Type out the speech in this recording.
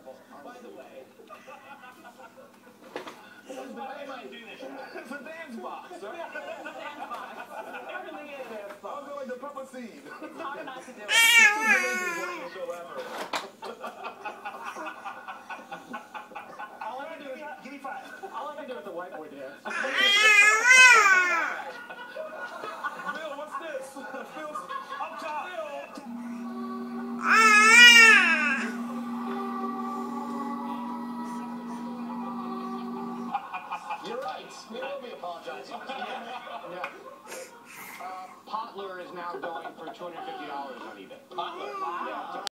By the way, why am I doing this? It's a dance box, right? It's a dance box. Everything is a dance box. I'll go like the pepper seed. It's hard not to do it. All I can do is, give me 5. All I can do is the white boy dance. Bill, what's this? Bill's up top. You're right. You will be apologizing. Yeah. Potler is now going for $250 on eBay. Potler. Wow.